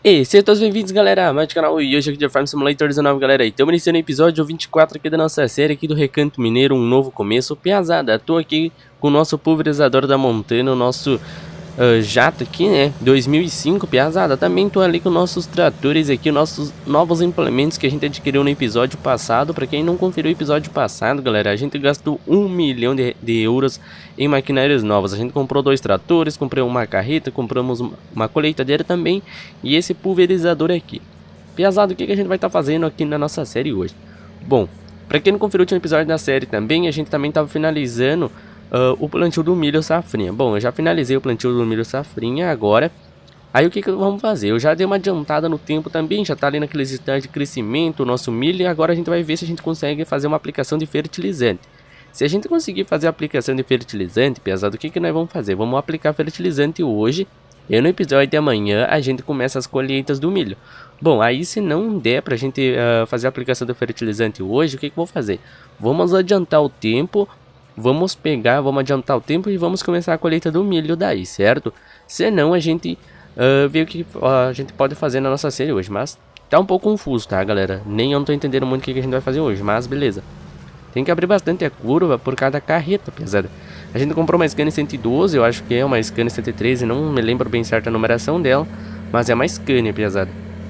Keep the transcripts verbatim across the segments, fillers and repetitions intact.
E sejam todos bem-vindos, galera, mais do canal, e hoje aqui de Farm Simulator dezenove, galera, e estamos iniciando o episódio vinte e quatro aqui da nossa série aqui do Recanto Mineiro, um novo começo. Piazada, tô aqui com o nosso pulverizador da Montana, o nosso uh, jato aqui, né, dois mil e cinco, piazada. Também tô ali com nossos tratores aqui, nossos novos implementos que a gente adquiriu no episódio passado. Pra quem não conferiu o episódio passado, galera, a gente gastou um milhão de, de euros em maquinários novos. A gente comprou dois tratores, comprou uma carreta, compramos uma colheitadeira também e esse pulverizador aqui. Piazada, o que, que a gente vai estar tá fazendo aqui na nossa série hoje? Bom, pra quem não conferiu o último episódio da série também, a gente também estava finalizando uh, o plantio do milho safrinha. Bom, eu já finalizei o plantio do milho safrinha agora. Aí o que, que vamos fazer? Eu já dei uma adiantada no tempo também, já tá ali naqueles estágios de crescimento o nosso milho. E agora a gente vai ver se a gente consegue fazer uma aplicação de fertilizante. Se a gente conseguir fazer a aplicação de fertilizante, pesado, o que, que nós vamos fazer? Vamos aplicar fertilizante hoje. E no episódio de amanhã a gente começa as colheitas do milho. Bom, aí se não der pra gente uh, fazer a aplicação do fertilizante hoje, o que, que eu vou fazer? Vamos adiantar o tempo, vamos pegar, vamos adiantar o tempo e vamos começar a colheita do milho daí, certo? Senão a gente uh, vê o que uh, a gente pode fazer na nossa série hoje, mas tá um pouco confuso, tá, galera? Nem eu não tô entendendo muito o que, que a gente vai fazer hoje, mas beleza. Tem que abrir bastante a curva por cada carreta, pesada. A gente comprou uma Scania cento e doze, eu acho que é uma Scania cento e treze, não me lembro bem certa a numeração dela, mas é uma Scania, pesada.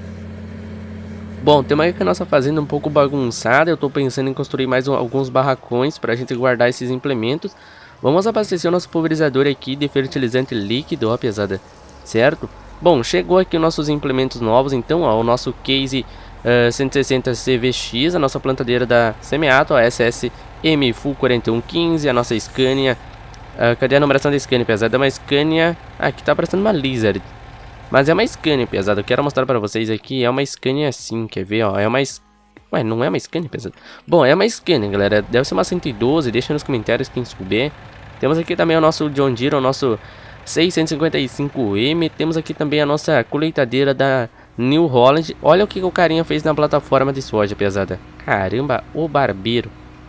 Bom, tem uma que a nossa fazenda um pouco bagunçada, eu tô pensando em construir mais um, alguns barracões pra gente guardar esses implementos. Vamos abastecer o nosso pulverizador aqui de fertilizante líquido, ó, pesada, certo? Bom, chegou aqui os nossos implementos novos, então, ó, o nosso case Uh, cento e sessenta C V X, a nossa plantadeira da Semeato, a S S M Full quarenta e um quinze, a nossa Scania, uh, cadê a numeração da Scania, pesada? É uma Scania, ah, aqui tá parecendo uma Lizard, mas é uma Scania, pesada. Eu quero mostrar pra vocês aqui, é uma Scania assim, quer ver, ó, é uma, ué, não é uma Scania, pesada? Bom, é uma Scania, galera, deve ser uma cento e doze, deixa nos comentários quem souber. Temos aqui também o nosso John Deere, o nosso seiscentos e cinquenta e cinco M, temos aqui também a nossa colheitadeira da New Holland. Olha o que o carinha fez na plataforma de soja, pesada. Caramba, o barbeiro.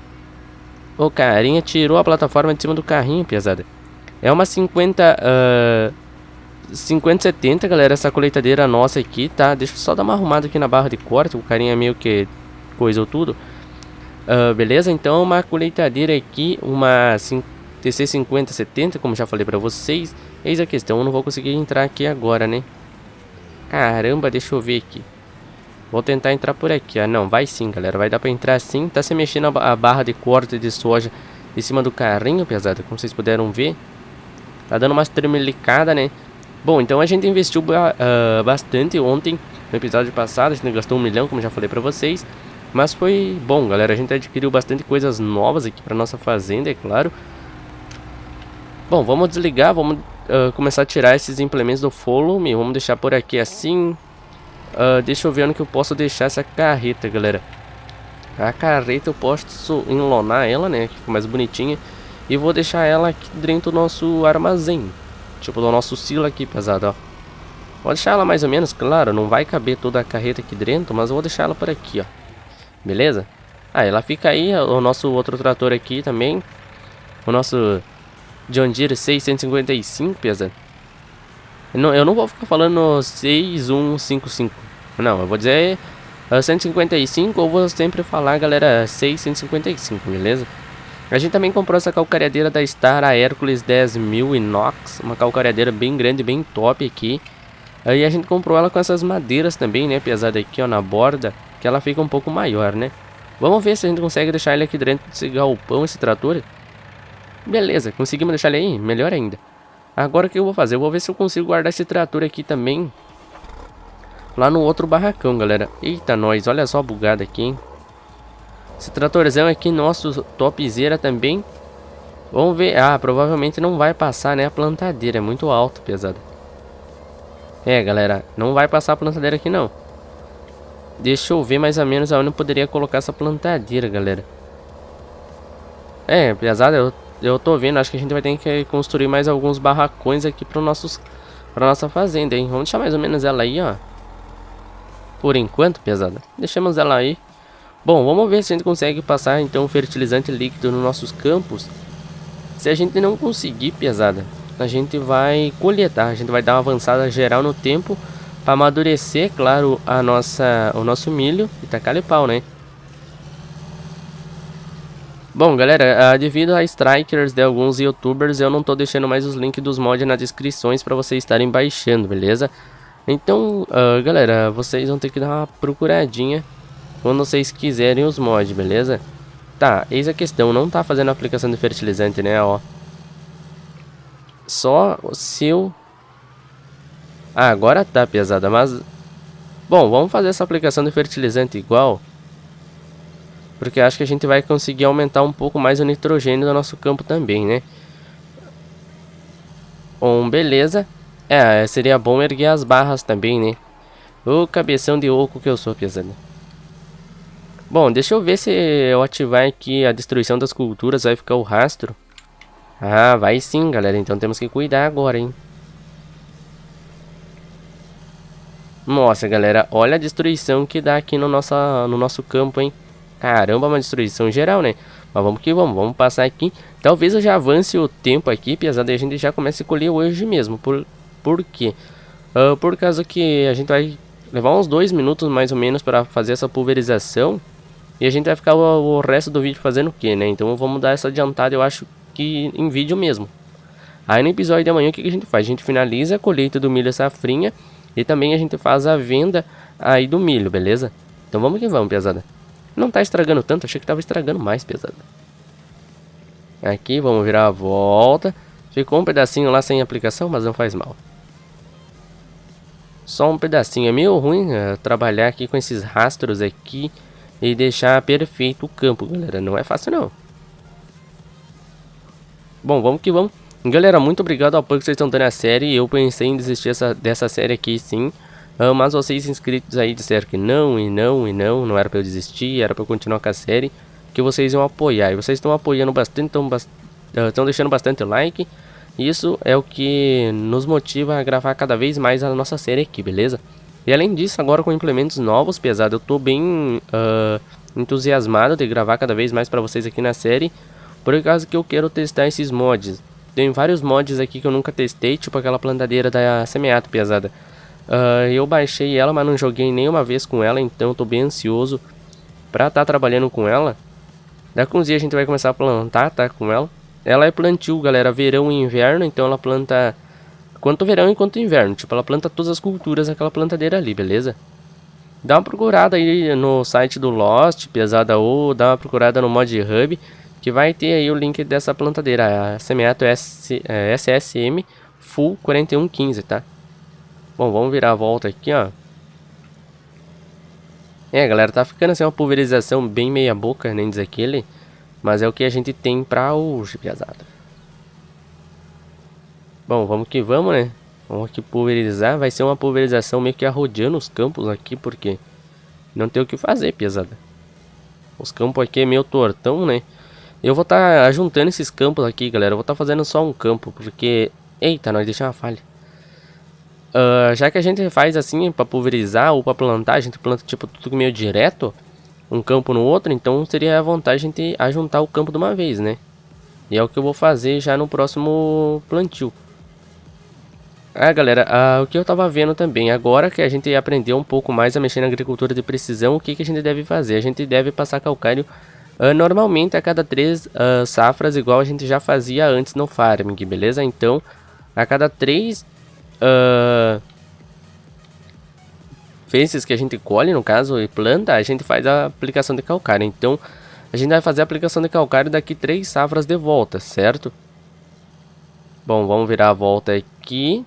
O carinha tirou a plataforma de cima do carrinho, pesada. É uma cinquenta setenta, galera, essa colheitadeira nossa aqui, tá? Deixa eu só dar uma arrumada aqui na barra de corte. O carinha meio que coisou tudo. uh, Beleza, então uma colheitadeira aqui, uma T C cinquenta setenta, como já falei pra vocês. Eis a questão, eu não vou conseguir entrar aqui agora, né? Caramba, deixa eu ver aqui. Vou tentar entrar por aqui, ah, não, vai sim, galera, vai dar pra entrar sim. Tá se mexendo a barra de corte de soja em cima do carrinho, pesada, como vocês puderam ver. Tá dando umas tremelicadas, né? Bom, então a gente investiu uh, bastante ontem, no episódio passado. A gente gastou um milhão, como já falei pra vocês. Mas foi bom, galera, a gente adquiriu bastante coisas novas aqui pra nossa fazenda, é claro. Bom, vamos desligar, vamos uh, começar a tirar esses implementos do follow me. Vamos deixar por aqui assim. uh, Deixa eu ver onde que eu posso deixar essa carreta, galera. A carreta eu posso enlonar ela, né, que fica mais bonitinha. E vou deixar ela aqui dentro do nosso armazém, tipo do nosso silo aqui, pesado, ó. Vou deixar ela mais ou menos, claro, não vai caber toda a carreta aqui dentro, mas eu vou deixar ela por aqui, ó. Beleza? Ah, ela fica aí, o nosso outro trator aqui também. O nosso John Deere seiscentos e cinquenta e cinco, pesado. Eu não, eu não vou ficar falando seis um cinco cinco. Não, eu vou dizer uh, cento e cinquenta e cinco, ou vou sempre falar, galera, seiscentos e cinquenta e cinco, beleza? A gente também comprou essa calcareadeira da Star, a Hercules dez mil inox. Uma calcareadeira bem grande, bem top aqui. Aí a gente comprou ela com essas madeiras também, né, pesada aqui, ó, na borda, que ela fica um pouco maior, né? Vamos ver se a gente consegue deixar ele aqui dentro desse galpão, esse trator. Beleza, conseguimos deixar ele aí, melhor ainda. Agora o que eu vou fazer? Eu vou ver se eu consigo guardar esse trator aqui também lá no outro barracão, galera. Eita, nós, olha só a bugada aqui, hein? Esse tratorzão aqui, nosso topzera também. Vamos ver, ah, provavelmente não vai passar, né, a plantadeira, é muito alto, pesado. É, galera, não vai passar a plantadeira aqui não. Deixa eu ver mais ou menos aonde eu poderia colocar essa plantadeira, galera. É, pesado, eu Eu tô vendo, acho que a gente vai ter que construir mais alguns barracões aqui para nossos, para nossa fazenda, hein? Vamos deixar mais ou menos ela aí, ó. Por enquanto, pesada. Deixamos ela aí. Bom, vamos ver se a gente consegue passar então fertilizante líquido nos nossos campos. Se a gente não conseguir, pesada, a gente vai colher, tá? A gente vai dar uma avançada geral no tempo Pra amadurecer, claro, a nossa, o nosso milho e tacar-lhe pau, né? Bom, galera, uh, devido a strikers de alguns youtubers, eu não tô deixando mais os links dos mods nas descrições pra vocês estarem baixando, beleza? Então, uh, galera, vocês vão ter que dar uma procuradinha quando vocês quiserem os mods, beleza? Tá, eis a questão, não tá fazendo a aplicação de fertilizante, né, ó. Só o seu... Ah, agora tá, pesada, mas... Bom, vamos fazer essa aplicação de fertilizante igual... Porque acho que a gente vai conseguir aumentar um pouco mais o nitrogênio do nosso campo também, né? Bom, beleza. É, seria bom erguer as barras também, né? Ô, cabeção de oco que eu sou, pesado. Bom, deixa eu ver se eu ativar aqui a destruição das culturas, vai ficar o rastro. Ah, vai sim, galera. Então temos que cuidar agora, hein? Nossa, galera, olha a destruição que dá aqui no, nossa, no nosso campo, hein? Caramba, uma destruição geral, né? Mas vamos que vamos, vamos passar aqui. Talvez eu já avance o tempo aqui, apesar de a gente já comece a colher hoje mesmo. Por, por quê? Uh, por causa que a gente vai levar uns dois minutos mais ou menos para fazer essa pulverização. E a gente vai ficar o, o resto do vídeo fazendo o quê, né? Então vamos dar essa adiantada, eu acho que em vídeo mesmo. Aí no episódio de amanhã o que, que a gente faz? A gente finaliza a colheita do milho safrinha. E também a gente faz a venda aí do milho, beleza? Então vamos que vamos, pesada. Não tá estragando tanto, achei que tava estragando mais, pesado. Aqui, vamos virar a volta. Ficou um pedacinho lá sem aplicação, mas não faz mal. Só um pedacinho. É meio ruim uh, trabalhar aqui com esses rastros aqui e deixar perfeito o campo, galera. Não é fácil, não. Bom, vamos que vamos. Galera, muito obrigado ao apoio que vocês estão dando à série. Eu pensei em desistir essa, dessa série aqui, sim. Uh, mas vocês inscritos aí disseram que não, e não, e não, não era pra eu desistir, era pra eu continuar com a série, que vocês iam apoiar. E vocês estão apoiando bastante, estão bast uh, deixando bastante like. Isso é o que nos motiva a gravar cada vez mais a nossa série aqui, beleza? E além disso, agora com implementos novos, pesado, eu tô bem uh, entusiasmado de gravar cada vez mais pra vocês aqui na série, por causa que eu quero testar esses mods. Tem vários mods aqui que eu nunca testei, tipo aquela plantadeira da Semeato, pesada. Uh, eu baixei ela, mas não joguei nenhuma vez com ela, então eu tô bem ansioso pra estar tá trabalhando com ela. Daqui uns dias a gente vai começar a plantar, tá, com ela. Ela é plantio, galera, verão e inverno, então ela planta quanto verão e quanto inverno. Tipo, ela planta todas as culturas naquela plantadeira ali, beleza? Dá uma procurada aí no site do Lost, pesada, ou dá uma procurada no Mod Hub, que vai ter aí o link dessa plantadeira, a Semeato S S M Full quarenta e um quinze, tá? Bom, vamos virar a volta aqui, ó. É, galera, tá ficando assim uma pulverização bem meia boca, nem diz aquele. Mas é o que a gente tem pra hoje, pesado. Bom, vamos que vamos, né? Vamos aqui pulverizar. Vai ser uma pulverização meio que arrodeando os campos aqui, porque não tem o que fazer, pesada. Os campos aqui é meio tortão, né? Eu vou estar tá juntando esses campos aqui, galera. Eu vou estar tá fazendo só um campo, porque... Eita, nós deixamos uma falha. Uh, já que a gente faz assim para pulverizar ou para plantar, a gente planta tipo tudo meio direto, um campo no outro, então seria a vantagem a gente ajuntar o campo de uma vez, né? E é o que eu vou fazer já no próximo plantio. Ah, galera, uh, o que eu tava vendo também, agora que a gente aprendeu um pouco mais a mexer na agricultura de precisão, o que, que a gente deve fazer? A gente deve passar calcário uh, normalmente a cada três uh, safras, igual a gente já fazia antes no farming, beleza? Então, a cada três... Uh, vezes que a gente colhe, no caso, e planta, a gente faz a aplicação de calcário. Então, a gente vai fazer a aplicação de calcário daqui três safras de volta, certo? Bom, vamos virar a volta aqui.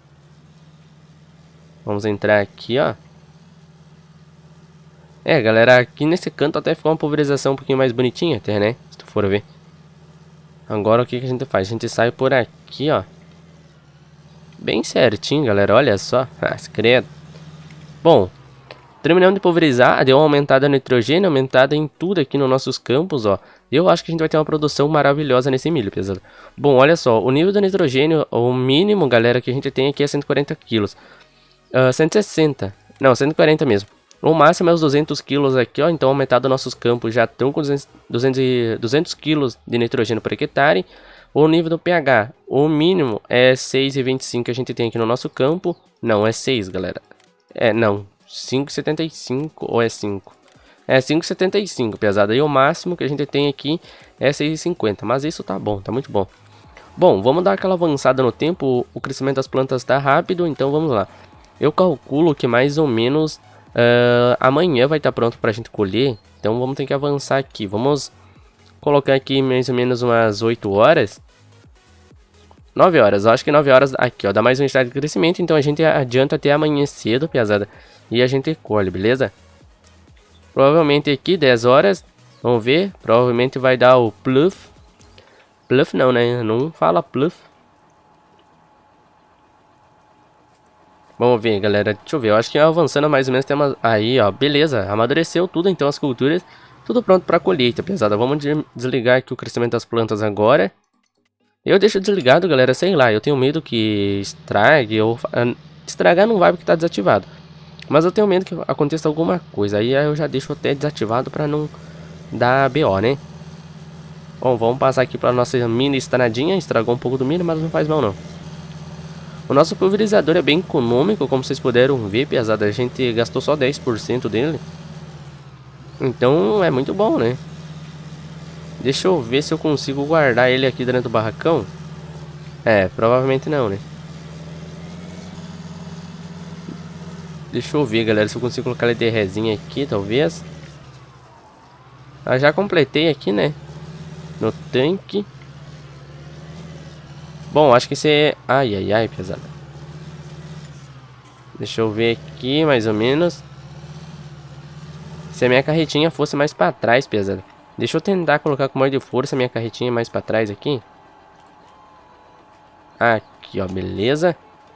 Vamos entrar aqui, ó. É, galera, aqui nesse canto até ficou uma pulverização um pouquinho mais bonitinha até, né? Se tu for ver. Agora o que, que a gente faz? A gente sai por aqui, ó. Bem certinho, galera, olha só. Ah, credo. Bom, terminamos de pulverizar, deu uma aumentada no nitrogênio, aumentada em tudo aqui nos nossos campos, ó. Eu acho que a gente vai ter uma produção maravilhosa nesse milho, pesado. Bom, olha só, o nível do nitrogênio, o mínimo, galera, que a gente tem aqui é cento e quarenta quilos. Uh, cento e sessenta, não, cento e quarenta mesmo. O máximo é os duzentos quilos aqui, ó, então aumentado nossos campos já estão com duzentos quilos de nitrogênio por hectare. O nível do pH, o mínimo é seis vírgula vinte e cinco que a gente tem aqui no nosso campo. Não, é seis, galera. É, não. cinco e setenta e cinco ou é cinco? É cinco e setenta e cinco, pesada. E o máximo que a gente tem aqui é seis e cinquenta. Mas isso tá bom, tá muito bom. Bom, vamos dar aquela avançada no tempo. O crescimento das plantas tá rápido, então vamos lá. Eu calculo que mais ou menos uh, amanhã vai estar pronto pra gente colher. Então vamos ter que avançar aqui. Vamos colocar aqui mais ou menos umas oito horas. nove horas, eu acho que nove horas aqui, ó, dá mais um estágio de crescimento, então a gente adianta até amanhã cedo, pesada, e a gente colhe, beleza? Provavelmente aqui dez horas, vamos ver, provavelmente vai dar o pluff. Pluff não, né? Não fala pluff. Vamos ver, galera, deixa eu ver, eu acho que avançando mais ou menos tem uma... Aí, ó, beleza, amadureceu tudo, então as culturas, tudo pronto para colheita, pesada. Vamos desligar aqui o crescimento das plantas agora. Eu deixo desligado, galera, sei lá, eu tenho medo que estrague, ou... Estragar não vai porque tá desativado. Mas eu tenho medo que aconteça alguma coisa, aí eu já deixo até desativado pra não dar B O, né? Bom, vamos passar aqui pra nossa mini estradinha, estragou um pouco do milho, mas não faz mal não. O nosso pulverizador é bem econômico, como vocês puderam ver, pesada, a gente gastou só dez por cento dele. Então é muito bom, né? Deixa eu ver se eu consigo guardar ele aqui dentro do barracão. É, provavelmente não, né? Deixa eu ver, galera, se eu consigo colocar ele de resinha aqui, talvez. Ah, já completei aqui, né? No tanque. Bom, acho que esse é... Ai, ai, ai, pesada. Deixa eu ver aqui, mais ou menos. Se a minha carretinha fosse mais pra trás, pesada. Deixa eu tentar colocar com mais de força a minha carretinha mais pra trás aqui. Aqui, ó, beleza.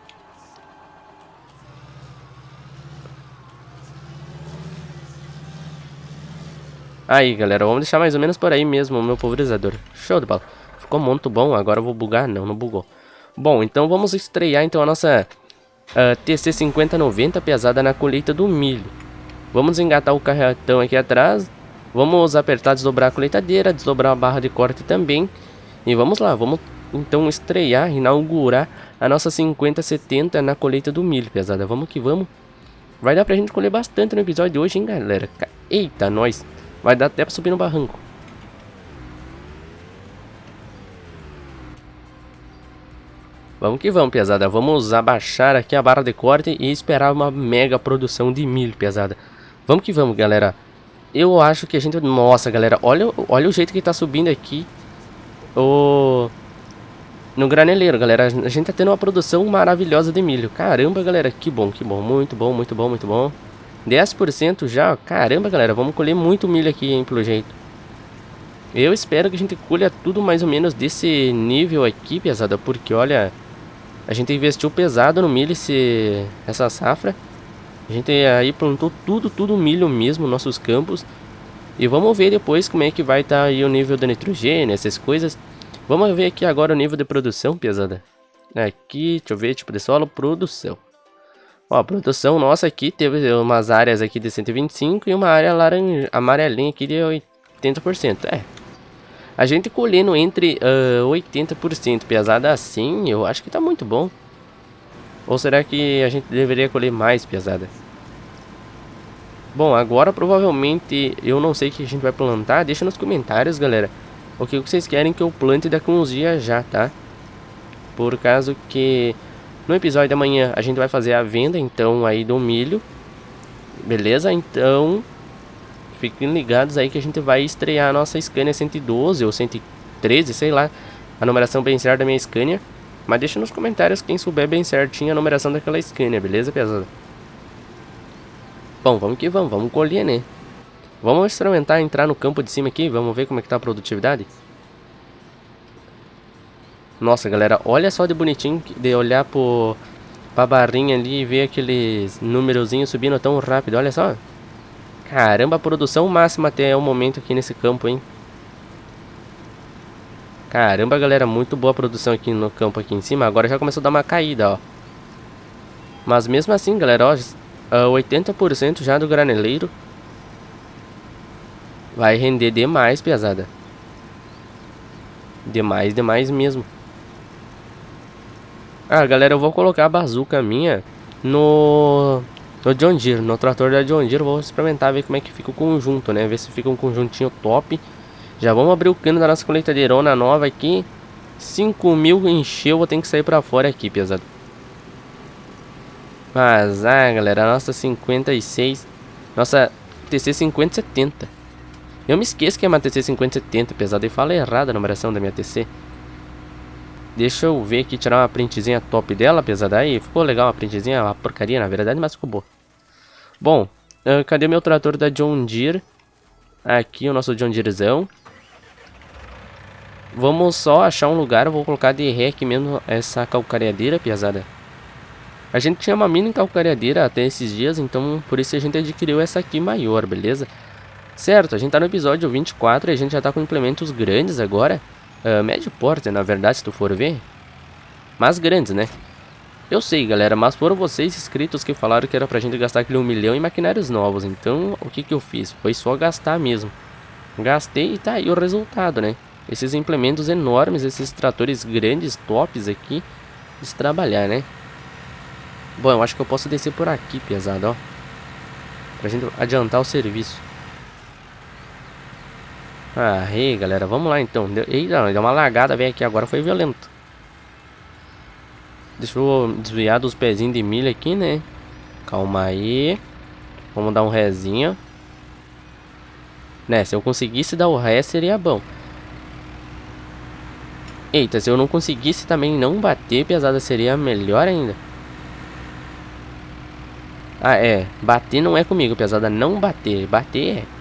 Aí, galera, vamos deixar mais ou menos por aí mesmo o meu pulverizador. Show de bola. Ficou muito bom, agora eu vou bugar. Não, não bugou. Bom, então vamos estrear então a nossa uh, T C cinquenta noventa pesada na colheita do milho. Vamos engatar o carretão aqui atrás. Vamos apertar, desdobrar a colheitadeira, desdobrar a barra de corte também. E vamos lá, vamos então estrear, inaugurar a nossa cinquenta setenta na colheita do milho, pesada. Vamos que vamos. Vai dar pra gente colher bastante no episódio de hoje, hein, galera. Eita, nós. Vai dar até pra subir no barranco. Vamos que vamos, pesada. Vamos abaixar aqui a barra de corte e esperar uma mega produção de milho, pesada. Vamos que vamos, galera. Eu acho que a gente... Nossa, galera, olha, olha o jeito que tá subindo aqui o... no graneleiro, galera. A gente tá tendo uma produção maravilhosa de milho. Caramba, galera, que bom, que bom. Muito bom, muito bom, muito bom. dez por cento já. Caramba, galera, vamos colher muito milho aqui, hein, pelo jeito. Eu espero que a gente colha tudo mais ou menos desse nível aqui, pesada. Porque, olha, a gente investiu pesado no milho esse... essa safra. A gente aí plantou tudo, tudo milho mesmo, nossos campos. E vamos ver depois como é que vai estar tá aí o nível de nitrogênio, essas coisas. Vamos ver aqui agora o nível de produção, pesada. Aqui, deixa eu ver, tipo de solo, produção. Ó, a produção nossa aqui teve umas áreas aqui de cento e vinte e cinco e uma área laranja, amarelinha aqui de oitenta por cento. É. A gente colhendo entre uh, oitenta por cento, pesada assim, eu acho que tá muito bom. Ou será que a gente deveria colher mais, pesada? Bom, agora provavelmente eu não sei o que a gente vai plantar. Deixa nos comentários, galera, o que vocês querem que eu plante daqui uns dias já, tá? Por caso que no episódio da manhã a gente vai fazer a venda, então, aí do milho. Beleza? Então, fiquem ligados aí que a gente vai estrear a nossa Scania cento e doze ou cento e treze, sei lá. A numeração bem certa da minha Scania. Mas deixa nos comentários quem souber bem certinho a numeração daquela Scania, beleza, pesada? Bom, vamos que vamos, vamos colher, né? Vamos experimentar entrar no campo de cima aqui, vamos ver como é que tá a produtividade. Nossa, galera, olha só de bonitinho de olhar pro, pra barrinha ali e ver aqueles numerozinhos subindo tão rápido, olha só. Caramba, a produção máxima até o momento aqui nesse campo, hein? Caramba, galera, muito boa a produção aqui no campo aqui em cima. Agora já começou a dar uma caída, ó. Mas mesmo assim, galera, ó, oitenta por cento já do graneleiro. Vai render demais, pesada. Demais, demais mesmo. Ah, galera, eu vou colocar a bazuca minha no No John Deere, no trator da John Deere, eu vou experimentar, ver como é que fica o conjunto, né? Ver se fica um conjuntinho top. Já vamos abrir o cano da nossa colheitadeirona nova aqui. cinco mil encheu, vou ter que sair pra fora aqui, pesado. Mas, ah, galera, a nossa cinquenta e seis... Nossa T C cinquenta setenta. Eu me esqueço que é uma T C cinquenta setenta, pesado. E fala errado a numeração da minha T C. Deixa eu ver aqui, tirar uma printzinha top dela, pesada. Aí, ficou legal uma printzinha, uma porcaria na verdade, mas ficou boa. Bom, uh, cadê meu trator da John Deere? Aqui o nosso John Deerezão. Vamos só achar um lugar, eu vou colocar de ré aqui mesmo essa calcareadeira, pesada. A gente tinha uma mini calcareadeira até esses dias, então por isso a gente adquiriu essa aqui maior, beleza? Certo, a gente tá no episódio vinte e quatro e a gente já tá com implementos grandes agora. Uh, médio porte, na verdade, se tu for ver. Mas grandes, né? Eu sei, galera, mas foram vocês inscritos que falaram que era pra gente gastar aquele um milhão em maquinários novos. Então, o que que eu fiz? Foi só gastar mesmo. Gastei e tá aí o resultado, né? Esses implementos enormes, esses tratores grandes, tops aqui, de trabalhar, né? Bom, eu acho que eu posso descer por aqui, pesado, ó. Pra gente adiantar o serviço. Ah, ei, galera, vamos lá então. Deu, ei, não, deu uma lagada, velho, aqui agora foi violento. Deixa eu desviar dos pezinhos de milho aqui, né? Calma aí. Vamos dar um rezinho. Né, se eu conseguisse dar o ré seria bom. Eita, se eu não conseguisse também não bater, pesada, seria melhor ainda. Ah, é. Bater não é comigo, pesada. Não bater. Bater é.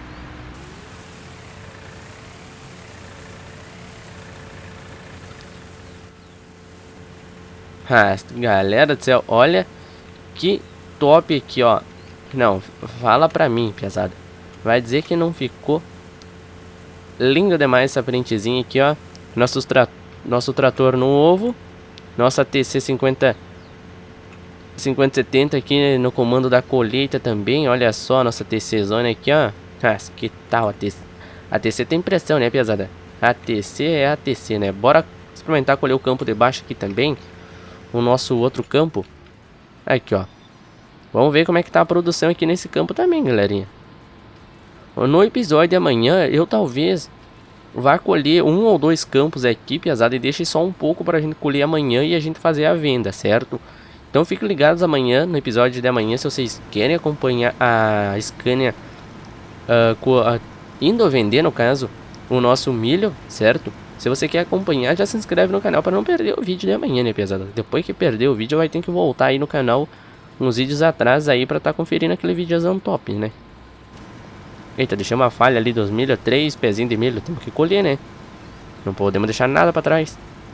Ah, galera do céu, olha que top aqui, ó. Não, fala pra mim, pesada. Vai dizer que não ficou lindo demais essa printezinha aqui, ó. Nossos tra nosso trator novo. Nossa T C cinquenta setenta aqui no comando da colheita também. Olha só, nossa T C zona aqui, ó. Ah, que tal a T C? A T C tem pressão, né, pesada? A T C é a T C, né? Bora experimentar colher o campo de baixo aqui também. O nosso outro campo. Aqui, ó. Vamos ver como é que tá a produção aqui nesse campo também, galerinha. No episódio de amanhã, eu talvez vá colher um ou dois campos aqui, pesado, e deixe só um pouco pra gente colher amanhã e a gente fazer a venda, certo? Então fiquem ligados amanhã, no episódio de amanhã, se vocês querem acompanhar a Scania uh, uh, indo vender, no caso, o nosso milho, certo? Se você quer acompanhar, já se inscreve no canal para não perder o vídeo de amanhã, né, pesado? Depois que perder o vídeo, vai ter que voltar aí no canal uns vídeos atrás aí para estar tá conferindo aquele videozão top, né? Eita, deixei uma falha ali dos milho, três pezinhos de milho, temos que colher, né? Não podemos deixar nada para trás.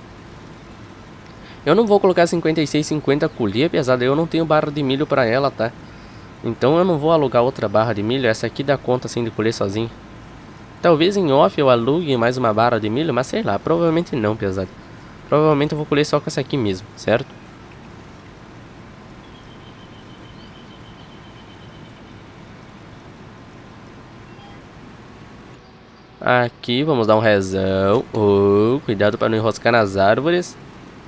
Eu não vou colocar cinquenta e seis cinquenta colher, pesado, eu não tenho barra de milho para ela, tá? Então eu não vou alugar outra barra de milho, essa aqui dá conta assim de colher sozinho. Talvez em off eu alugue mais uma barra de milho, mas sei lá, provavelmente não, pesado. Provavelmente eu vou colher só com essa aqui mesmo, certo? Aqui, vamos dar um rezão. Oh, cuidado para não enroscar nas árvores.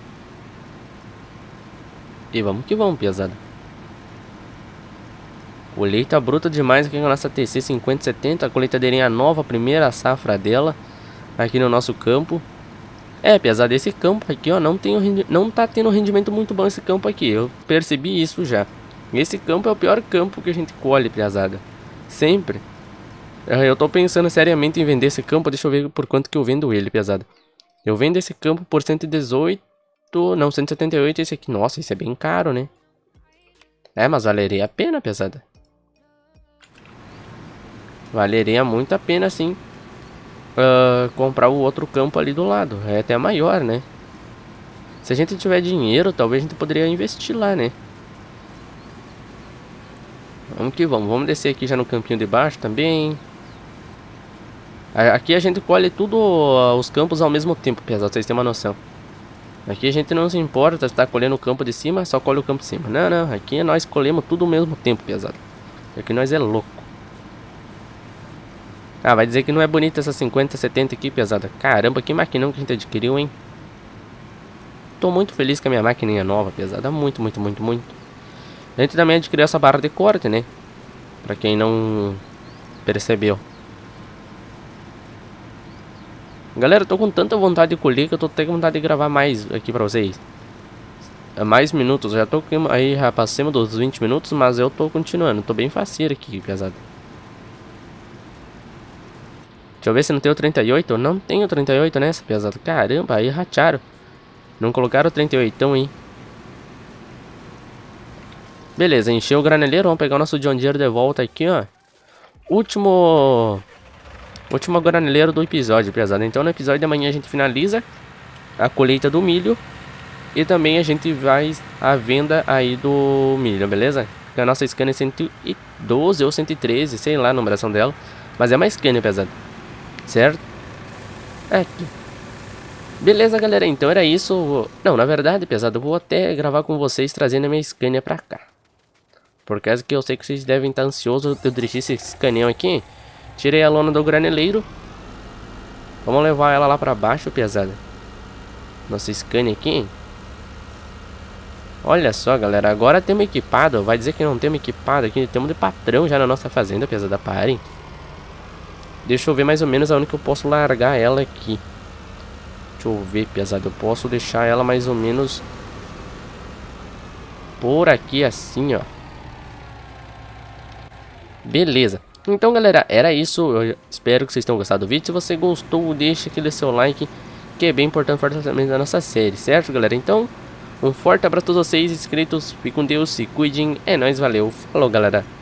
E vamos que vamos, pesado. Colheita bruta demais aqui com a nossa T C cinquenta setenta. A colheitadeirinha nova, a primeira safra dela aqui no nosso campo. É, pesado, esse campo aqui, ó, não, tem, não tá tendo rendimento muito bom esse campo aqui. Eu percebi isso já. Esse campo é o pior campo que a gente colhe, pesada. Sempre. Eu tô pensando seriamente em vender esse campo. Deixa eu ver por quanto que eu vendo ele, pesada. Eu vendo esse campo por cento e dezoito. Não, cento e setenta e oito esse aqui. Nossa, esse é bem caro, né? É, mas valeria a pena, pesada. Valeria muito a pena, sim, uh, comprar o outro campo ali do lado. É até maior, né? Se a gente tiver dinheiro, talvez a gente poderia investir lá, né? Vamos que vamos. Vamos descer aqui já no campinho de baixo também. Aqui a gente colhe tudo, uh, os campos ao mesmo tempo, pesado, vocês têm uma noção. Aqui a gente não se importa se tá colhendo o campo de cima, só colhe o campo de cima. Não, não. Aqui nós colhemos tudo ao mesmo tempo, pesado. Aqui nós é louco. Ah, vai dizer que não é bonita essa cinquenta setenta aqui, pesada. Caramba, que maquinão que a gente adquiriu, hein? Tô muito feliz que a minha maquininha nova, pesada. Muito, muito, muito, muito. A gente também adquiriu essa barra de corte, né? Pra quem não percebeu. Galera, eu tô com tanta vontade de colher que eu tô até com vontade de gravar mais aqui pra vocês. Mais minutos, já tô aí, já passemos dos vinte minutos, mas eu tô continuando. Tô bem faceiro aqui, pesado. Deixa eu ver se não tem o trinta e oito. Não tem o trinta e oito nessa, pesado. Caramba, aí ratearam. Não colocaram o trinta e oito aí. Beleza, encheu o graneleiro. Vamos pegar o nosso John Deere de volta aqui, ó. Último... Último graneleiro do episódio, pesado. Então no episódio de amanhã a gente finaliza a colheita do milho. E também a gente vai à venda aí do milho, beleza? Que a nossa Scania é cento e doze ou cento e treze, sei lá a numeração dela. Mas é uma Scania, pesado. Certo? Aqui. Beleza, galera, então era isso. Não, na verdade, pesado, eu vou até gravar com vocês trazendo a minha Scania pra cá. Por causa que eu sei que vocês devem estar ansiosos de eu dirigir esse Scanião aqui. Tirei a lona do graneleiro. Vamos levar ela lá pra baixo, pesada. Nossa Scania aqui. Olha só, galera, agora temos equipado. Vai dizer que não temos equipado aqui. Temos de patrão já na nossa fazenda, pesada, parem. Deixa eu ver mais ou menos aonde que eu posso largar ela aqui. Deixa eu ver, pesado. Eu posso deixar ela mais ou menos por aqui, assim, ó. Beleza. Então, galera, era isso. Eu espero que vocês tenham gostado do vídeo. Se você gostou, deixa aquele seu like, que é bem importante para o fortalecimento da nossa série, certo, galera? Então, um forte abraço a todos vocês inscritos. Fiquem com Deus, se cuidem. É nóis, valeu. Falou, galera.